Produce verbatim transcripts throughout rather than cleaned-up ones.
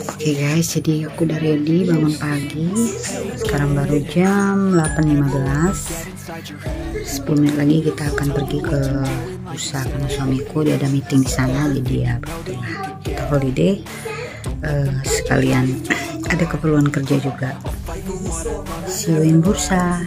Oke guys, jadi aku udah ready bangun pagi. Sekarang baru jam delapan lima belas. sepuluh menit lagi kita akan pergi ke bursa karena suamiku dia ada meeting di sana, jadi ya kita holiday. Uh, sekalian ada keperluan kerja juga. See you in bursa.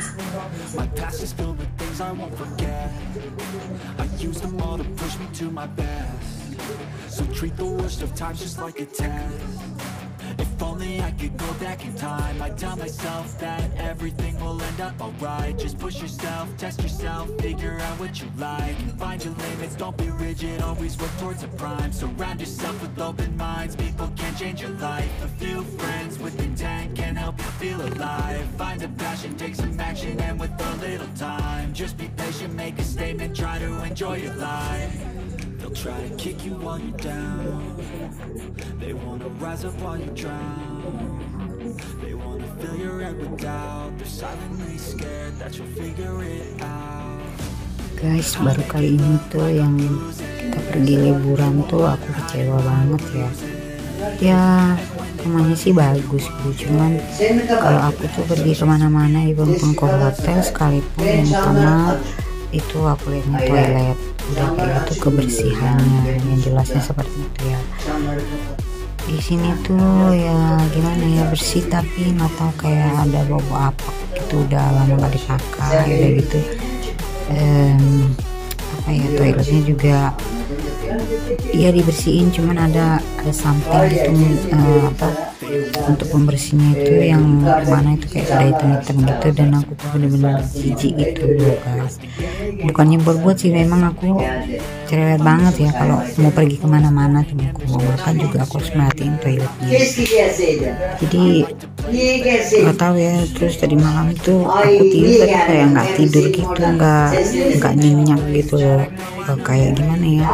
So treat the worst of times just like a test. If only I could go back in time, I'd tell myself that everything will end up alright. Just push yourself, test yourself, figure out what you like, and find your limits, don't be rigid, always work towards a prime. Surround yourself with open minds, people can change your life. A few friends with intent can help you feel alive. Find a passion, take some action, and with a little time, just be patient, make a statement, try to enjoy your life. They'll try to kick you while you're down. They wanna rise up while you drown. They wanna fill your head with doubt. They're silently scared that you'll figure it out. Guys, baru kali ini tuh yang kita pergi liburan tuh aku kecewa banget ya. Ya rumahnya sih bagus bu, cuman kalau aku tuh pergi kemana-mana, even pun ke hotel sekalipun, yang pertama itu aku lihatnya toilet udah kayak itu kebersihannya yang jelasnya seperti itu ya. Di sini tuh ya gimana ya, bersih tapi nggak tahu kayak ada bau apa gitu, udah lama nggak dipakai udah gitu. Um, apa ya, toiletnya juga iya dibersihin, cuman ada ada something gitu uh, apa untuk pembersihnya itu yang mana itu kayak ada hitam-hitam gitu, dan aku tuh bener-bener jijik gitu loh guys. Bukannya buat-buat sih, memang aku cerewet banget ya kalau mau pergi kemana-mana, cuma aku mau makan juga aku harus merhatiin toiletnya. Jadi nggak tahu ya, terus tadi malam itu aku tidur tapi kayak nggak tidur gitu, nggak nggak nyenyak gitu loh, kayak gimana ya,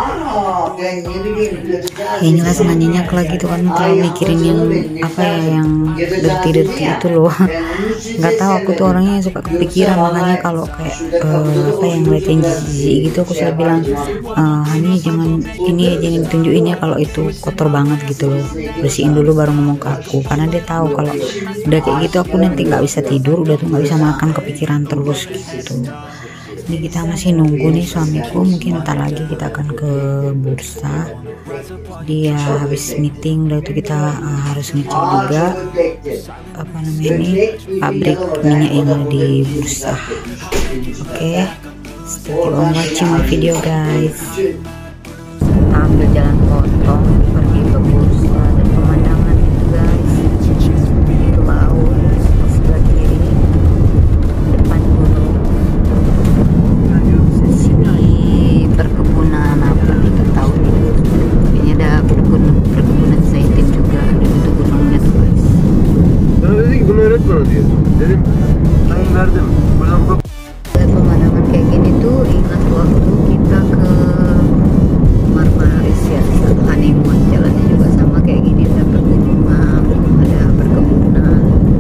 yang jelas nggak nyenyak lagi tuh kan, terlalu mikirin yang apa ya, yang dirti-dirti itu loh. Nggak tahu, aku tuh orangnya suka kepikiran, makanya kalau kayak uh, apa yang ngeliatin jijik gitu aku selalu bilang, uh, Hani jangan ini, jangan ditunjukin ya kalau itu kotor banget gitu loh, bersihin dulu baru ngomong ke aku, karena dia tahu kalau udah kayak gitu aku nanti nggak bisa tidur, udah tuh nggak bisa makan, kepikiran terus gitu. Ini kita masih nunggu nih suamiku, mungkin ntar lagi kita akan ke bursa. Dia habis meeting, udah itu kita uh, harus ngecek juga apa namanya ini pabrik minyak yang ada di bursa. Oke, okay. Stay on watching my video guys. Ambil jalan potong pergi ke bursa, dan pemandangan itu guys, itu laut sebelah kiri, depan gunung. Sini perkebunan apa kita tahu nih, ini ada perkebunan perkebunan zaitun juga, dan itu gunungnya tuh guys. Bana dedi ki bunu öğret bana diyor. Dedim ben verdim. Buradan bak. Pemandangan kayak gini tuh ingat waktu kita ke Marmaris ya, honeymoon, jalannya juga sama kayak gini, ada perkebunan, ada perkebunan.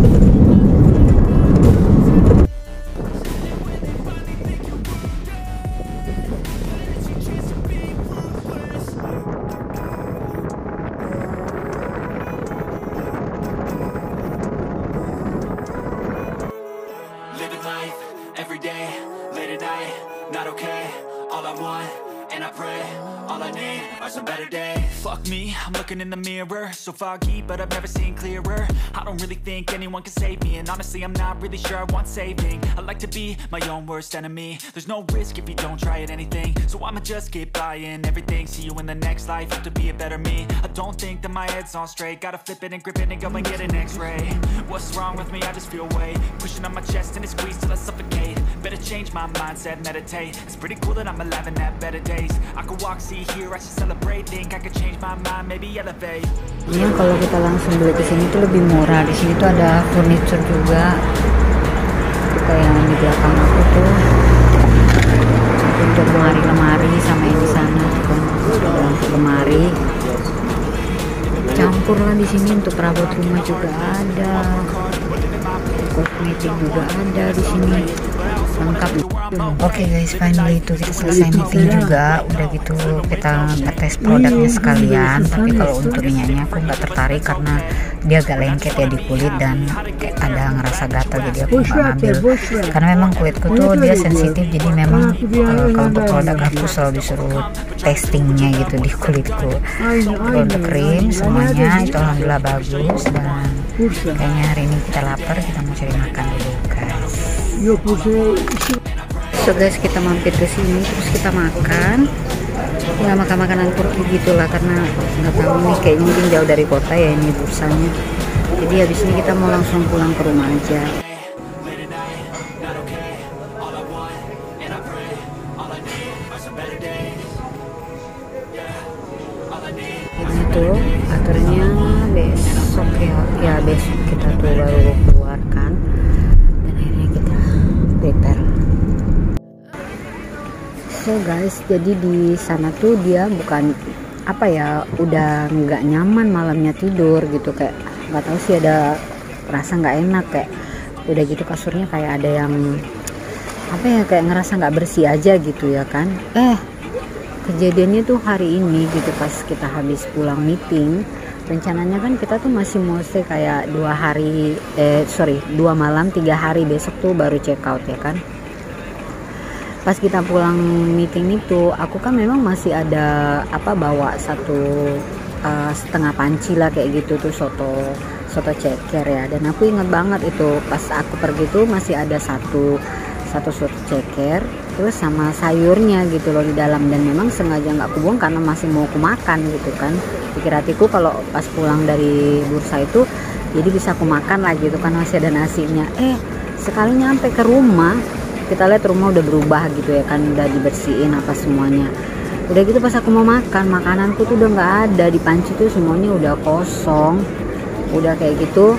Living life every day, late at night, not okay. All I want, and I pray, all I need are some better days. Fuck me, I'm looking in the mirror, so foggy, but I've never seen clearer. I don't really think anyone can save me, and honestly I'm not really sure I want saving. I like to be my own worst enemy. There's no risk if you don't try at anything, so I'ma just keep buying everything. See you in the next life, have to be a better me. I don't think that my head's on straight, gotta flip it and grip it and go and get an x-ray. What's wrong with me? I just feel weight pushing on my chest and it squeezes till I suffocate. Better change my mindset, meditate. It's pretty cool that I'm alive and have better days. I could walk, see, hear, I should celebrate. Think I could change my mind, maybe elevate. Ya kalau kita langsung beli ke sini tuh lebih murah. Di sini tuh ada furniture juga. Itu kayak yang di belakang aku tuh untuk lemari-lemari sama yang di sana juga ada untuk lemari. Macam campur lah di sini. Untuk perabot rumah juga ada, kosmetik juga ada di sini, lengkap. Oke okay guys, finally itu kita selesai meeting juga. Udah gitu kita ngetes produknya sekalian. Tapi kalau untuk minyaknya aku nggak tertarik karena dia agak lengket ya di kulit dan kayak ada ngerasa gatal, jadi aku nggak ngambil. Karena memang kulitku tuh dia sensitif, jadi memang uh, kalau untuk produk aku selalu disuruh testingnya gitu di kulitku. Kalau untuk krim semuanya itu alhamdulillah bagus, dan kayaknya hari ini kita lapar, kita mau cari makan dulu guys. So guys, kita mampir ke sini terus kita makan ya, makan makanan Turki gitulah, karena nggak tahu nih kayaknya mungkin jauh dari kota ya ini bursanya. Jadi habis ini kita mau langsung pulang ke rumah aja. Itu aturnya besok ya, ya besok kita tuh baru keluarkan, dan akhirnya kita prepare. So guys, jadi di sana tuh dia bukan apa ya, udah nggak nyaman malamnya tidur gitu, kayak nggak tahu sih, ada rasa nggak enak, kayak udah gitu kasurnya kayak ada yang apa ya, kayak ngerasa nggak bersih aja gitu ya kan. Eh kejadiannya tuh hari ini gitu, pas kita habis pulang meeting, rencananya kan kita tuh masih mau stay kayak dua hari eh sorry dua malam tiga hari, besok tuh baru check out ya kan. Pas kita pulang meeting itu, aku kan memang masih ada apa, bawa satu uh, setengah panci lah kayak gitu tuh, soto soto ceker ya. Dan aku inget banget itu pas aku pergi tuh masih ada satu satu soto ceker terus sama sayurnya gitu loh di dalam, dan memang sengaja nggak aku buang karena masih mau aku makan gitu kan. Pikir hatiku kalau pas pulang dari bursa itu jadi bisa aku makan lagi gitu kan, masih ada nasinya. Eh sekali nyampe ke rumah, kita lihat rumah udah berubah gitu ya kan, udah dibersihin apa semuanya. Udah gitu pas aku mau makan, makananku tuh udah nggak ada di panci tuh, semuanya udah kosong, udah kayak gitu.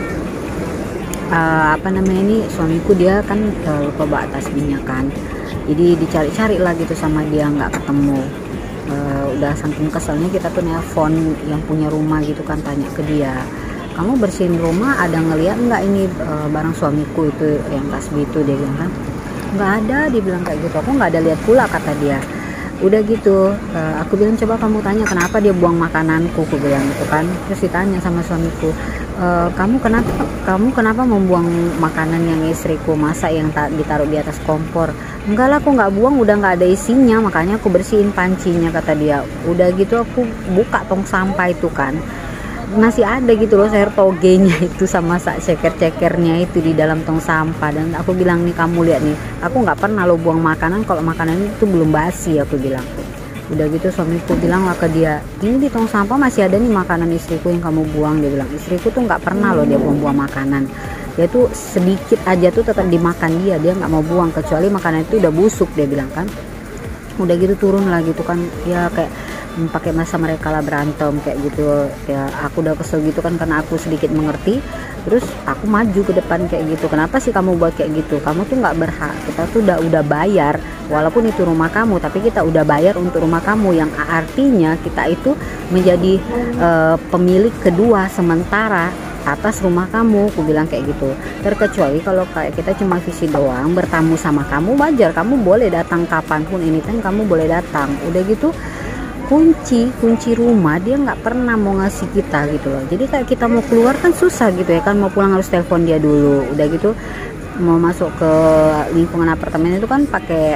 Uh, apa namanya ini, suamiku dia kan uh, lupa bawa tasbihnya kan, jadi dicari-cari lah gitu sama dia, nggak ketemu. Uh, udah saking keselnya kita tuh nelpon yang punya rumah gitu kan, tanya ke dia, kamu bersihin rumah ada ngeliat nggak ini uh, barang suamiku itu yang tasbih itu? Dia bilang kan nggak ada, dia bilang kayak gitu. Aku nggak ada lihat pula, kata dia. Udah gitu uh, aku bilang coba kamu tanya kenapa dia buang makananku, aku bilang gitu kan. Terus ditanya sama suamiku, e, kamu kenapa kamu kenapa membuang makanan yang istriku masak yang tak ditaruh di atas kompor? Enggak lah, aku nggak buang, udah nggak ada isinya, makanya aku bersihin pancinya, kata dia. Udah gitu aku buka tong sampah itu kan, masih ada gitu loh sayur togenya itu sama ceker-cekernya itu di dalam tong sampah. Dan aku bilang nih, kamu lihat nih, aku nggak pernah lo buang makanan kalau makanan itu belum basi, aku bilang. Udah gitu suamiku bilang lah ke dia, ini di tong sampah masih ada nih makanan istriku yang kamu buang. Dia bilang istriku tuh nggak pernah loh dia buang-buang makanan, dia tuh sedikit aja tuh tetap dimakan dia, dia nggak mau buang kecuali makanan itu udah busuk, dia bilang kan. Udah gitu turun lah gitu kan, ya kayak pakai masa mereka lah berantem kayak gitu ya. Aku udah kesel gitu kan karena aku sedikit mengerti. Terus aku maju ke depan kayak gitu, kenapa sih kamu buat kayak gitu, kamu tuh nggak berhak, kita tuh udah udah bayar, walaupun itu rumah kamu tapi kita udah bayar untuk rumah kamu, yang artinya kita itu menjadi uh, pemilik kedua sementara atas rumah kamu, aku bilang kayak gitu. Terkecuali kalau kayak kita cuma visi doang bertamu sama kamu, wajar, kamu boleh datang kapanpun, anytime kamu boleh datang. Udah gitu kunci kunci rumah dia nggak pernah mau ngasih kita gitu loh. Jadi kayak kita mau keluar kan susah gitu ya kan, mau pulang harus telepon dia dulu. Udah gitu mau masuk ke lingkungan apartemen itu kan pakai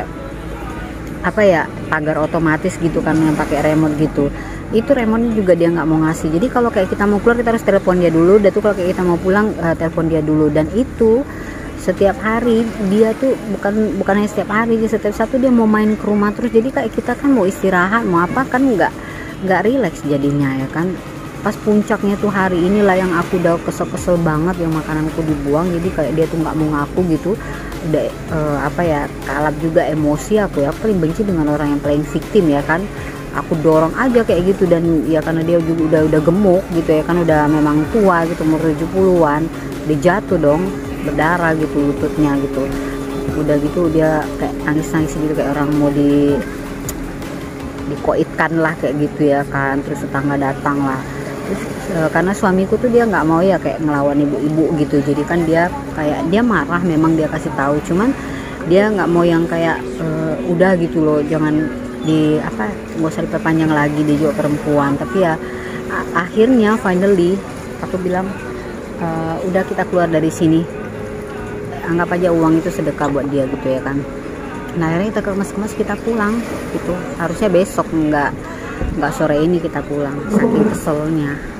apa ya, pagar otomatis gitu kan yang pakai remote gitu. Itu remote juga dia nggak mau ngasih. Jadi kalau kayak kita mau keluar kita harus telepon dia dulu. Dan tuh kalau kayak kita mau pulang uh, telepon dia dulu. Dan itu setiap hari dia tuh bukan bukan hanya setiap hari, setiap satu dia mau main ke rumah terus. Jadi kayak kita kan mau istirahat mau apa kan nggak nggak rileks jadinya ya kan. Pas puncaknya tuh hari inilah yang aku udah kesel-kesel banget yang makananku dibuang. Jadi kayak dia tuh nggak mau ngaku gitu, udah uh, apa ya, kalap juga emosi aku ya. Aku paling benci dengan orang yang paling victim ya kan. Aku dorong aja kayak gitu, dan ya karena dia juga udah udah gemuk gitu ya kan, udah memang tua gitu, umur tujuh puluhan, dia jatuh dong, berdarah gitu lututnya gitu. Udah gitu dia kayak nangis-nangis gitu kayak orang mau di dikoitkan lah kayak gitu ya kan. Terus tetangga datang lah, Terus, e, karena suamiku tuh dia nggak mau ya kayak ngelawan ibu-ibu gitu, jadi kan dia kayak dia marah, memang dia kasih tahu, cuman dia nggak mau yang kayak e, udah gitu loh, jangan di apa nggak usah diperpanjang lagi, dia juga perempuan. Tapi ya akhirnya finally aku bilang e, udah kita keluar dari sini, anggap aja uang itu sedekah buat dia gitu ya kan. Nah akhirnya kita kemas-kemas, kita pulang gitu, harusnya besok, nggak nggak sore ini kita pulang, saking keselnya.